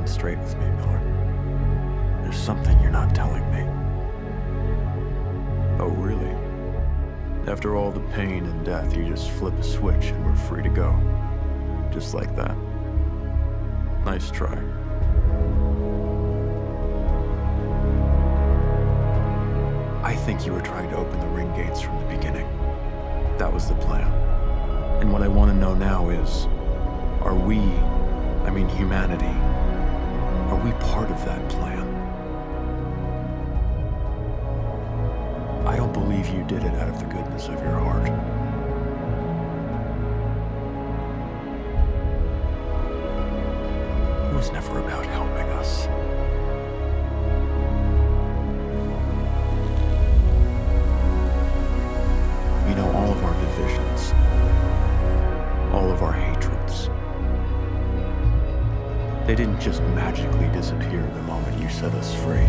it straight with me, Miller. There's something you're not telling me. Oh, really? After all the pain and death, you just flip a switch and we're free to go. Just like that. Nice try. I think you were trying to open the ring gates from the beginning. That was the plan. And what I want to know now is, are we, I mean humanity, are we part of that plan? I don't believe you did it out of the goodness of your heart. It was never about helping us. You know, all of our divisions, all of our hatreds, they didn't just magically disappear the moment you set us free.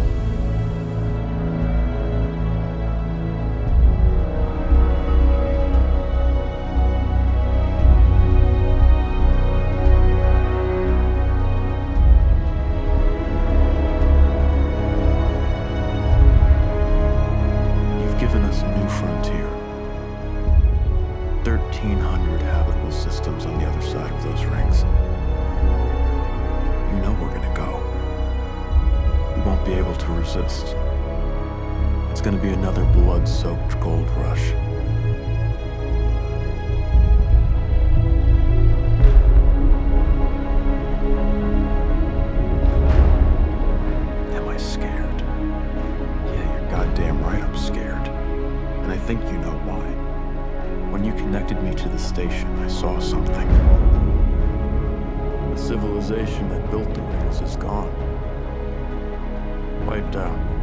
You've given us a new frontier. 1,300 habitable systems on the other side of those rings. You know we're gonna go. We won't be able to resist. It's gonna be another blood-soaked gold rush. Am I scared? Yeah, you're goddamn right I'm scared. And I think you know why. When you connected me to the station, I saw something. The civilization that built the rings is gone. Wiped out.